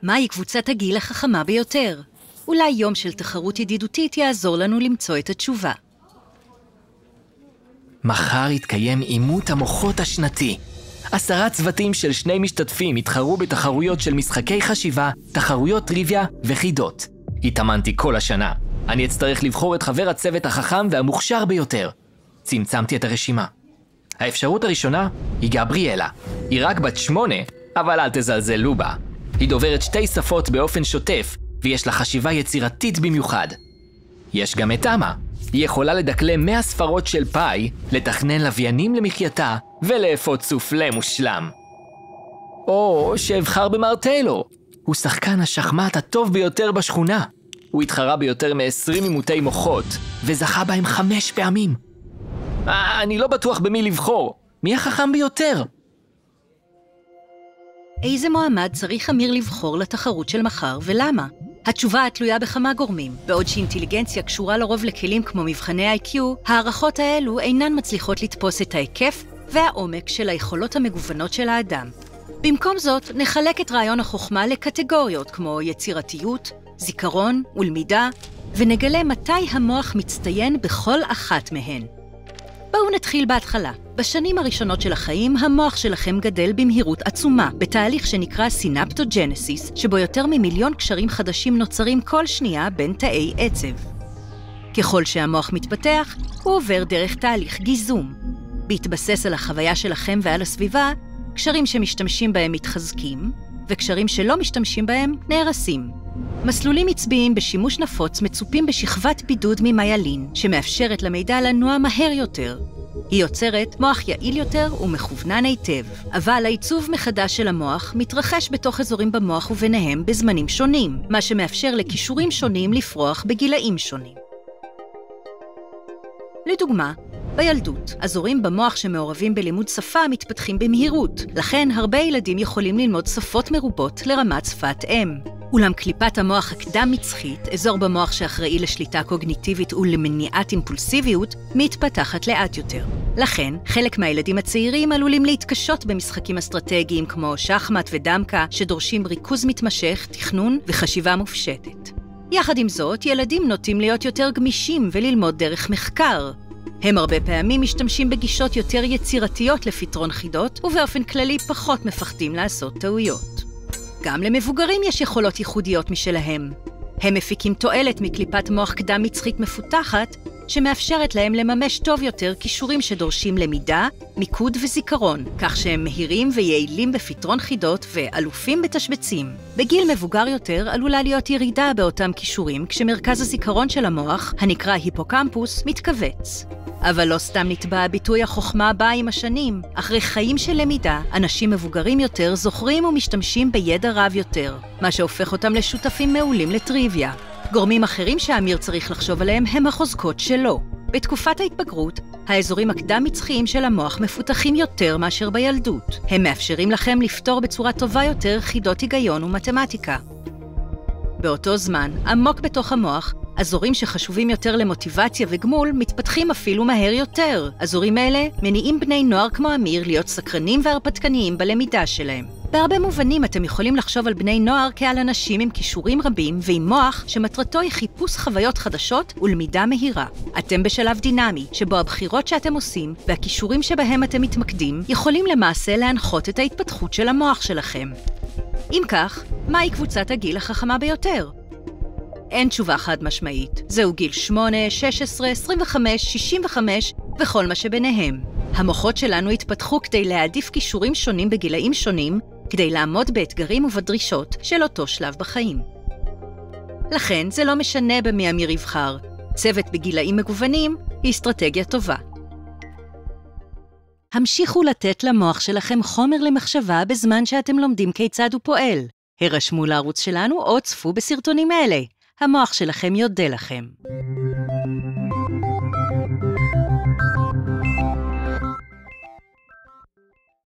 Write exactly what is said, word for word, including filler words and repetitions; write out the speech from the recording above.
מהי קבוצת הגיל החכמה ביותר? אולי יום של תחרות ידידותית יעזור לנו למצוא את התשובה. מחר יתקיים אימות המוחות השנתי. עשרה צוותים של שני משתתפים יתחרו בתחרויות של משחקי חשיבה, תחרויות טריוויה וחידות. התאמנתי כל השנה. אני אצטרך לבחור את חבר הצוות החכם והמוכשר ביותר. צמצמתי את הרשימה. האפשרות הראשונה היא גבריאלה. היא רק בת שמונה, אבל אל תזלזלו בה. היא דוברת שתי שפות באופן שוטף, ויש לה חשיבה יצירתית במיוחד. יש גם את אמה. היא יכולה לדקלם מאה ספרות של פאי, לתכנן לוויינים למחייתה, ולאפות סופלה מושלם. או שאבחר במר טיילור. הוא שחקן השחמט הטוב ביותר בשכונה. הוא התחרה ביותר מ-עשרים אימותי מוחות, וזכה בהם חמש פעמים. אה, אני לא בטוח במי לבחור. מי החכם ביותר? איזה מועמד צריך אמיר לבחור לתחרות של מחר ולמה? התשובה תלויה בכמה גורמים. בעוד שאינטליגנציה קשורה לרוב לכלים כמו מבחני איי קיו, הערכות האלו אינן מצליחות לתפוס את ההיקף והעומק של היכולות המגוונות של האדם. במקום זאת, נחלק את רעיון החוכמה לקטגוריות כמו יצירתיות, זיכרון ולמידה, ונגלה מתי המוח מצטיין בכל אחת מהן. בואו נתחיל בהתחלה. בשנים הראשונות של החיים, המוח שלכם גדל במהירות עצומה, בתהליך שנקרא סינפטוג'נסיס, שבו יותר ממיליון קשרים חדשים נוצרים כל שנייה בין תאי עצב. ככל שהמוח מתפתח, הוא עובר דרך תהליך גיזום. בהתבסס על החוויה שלכם ועל הסביבה, קשרים שמשתמשים בהם מתחזקים, וקשרים שלא משתמשים בהם נהרסים. מסלולים עצביים בשימוש נפוץ מצופים בשכבת בידוד ממיילין, שמאפשרת למידע לנוע מהר יותר. היא יוצרת מוח יעיל יותר ומכוונן היטב, אבל העיצוב מחדש של המוח מתרחש בתוך אזורים במוח וביניהם בזמנים שונים, מה שמאפשר לכישורים שונים לפרוח בגילאים שונים. לדוגמה, בילדות, אזורים במוח שמעורבים בלימוד שפה מתפתחים במהירות, לכן הרבה ילדים יכולים ללמוד שפות מרובות לרמת שפת אם. אולם קליפת המוח הקדם-מצחית, אזור במוח שאחראי לשליטה קוגניטיבית ולמניעת אימפולסיביות, מתפתחת לאט יותר. לכן, חלק מהילדים הצעירים עלולים להתקשות במשחקים אסטרטגיים כמו שחמט ודמקה, שדורשים ריכוז מתמשך, תכנון וחשיבה מופשטת. יחד עם זאת, ילדים נוטים להיות יותר גמישים וללמוד דרך מחקר. הם הרבה פעמים משתמשים בגישות יותר יצירתיות לפתרון חידות, ובאופן כללי פחות מפחדים לעשות טעויות. גם למבוגרים יש יכולות ייחודיות משלהם. הם מפיקים תועלת מקליפת מוח קדם מצחית מפותחת, שמאפשרת להם לממש טוב יותר כישורים שדורשים למידה, מיקוד וזיכרון, כך שהם מהירים ויעילים בפתרון חידות ואלופים בתשבצים. בגיל מבוגר יותר עלולה להיות ירידה באותם כישורים, כשמרכז הזיכרון של המוח, הנקרא היפוקמפוס, מתכווץ. אבל לא סתם נטבע הביטוי החוכמה באה עם השנים. אחרי חיים של למידה, אנשים מבוגרים יותר זוכרים ומשתמשים בידע רב יותר, מה שהופך אותם לשותפים מעולים לטריוויה. גורמים אחרים שאמיר צריך לחשוב עליהם הם החוזקות שלו. בתקופת ההתבגרות, האזורים הקדם-מצחיים של המוח מפותחים יותר מאשר בילדות. הם מאפשרים לכם לפתור בצורה טובה יותר חידות היגיון ומתמטיקה. באותו זמן, עמוק בתוך המוח, אזורים שחשובים יותר למוטיבציה וגמול מתפתחים אפילו מהר יותר. אזורים אלה מניעים בני נוער כמו אמיר להיות סקרנים והרפתקניים בלמידה שלהם. בהרבה מובנים אתם יכולים לחשוב על בני נוער כעל אנשים עם כישורים רבים ועם מוח שמטרתו היא חיפוש חוויות חדשות ולמידה מהירה. אתם בשלב דינמי, שבו הבחירות שאתם עושים והכישורים שבהם אתם מתמקדים יכולים למעשה להנחות את ההתפתחות של המוח שלכם. אם כך, מהי קבוצת הגיל החכמה ביותר? אין תשובה חד משמעית. זהו גיל שמונה, שש עשרה, עשרים וחמש, שישים וחמש וכל מה שביניהם. המוחות שלנו התפתחו כדי להעדיף כישורים שונים בגילאים שונים, כדי לעמוד באתגרים ובדרישות של אותו שלב בחיים. לכן זה לא משנה במי אמיר יבחר. צוות בגילאים מגוונים היא אסטרטגיה טובה. המשיכו לתת למוח שלכם חומר למחשבה בזמן שאתם לומדים כיצד הוא פועל. הרשמו לערוץ שלנו או צפו בסרטונים אלה. המוח שלכם יודע לכם.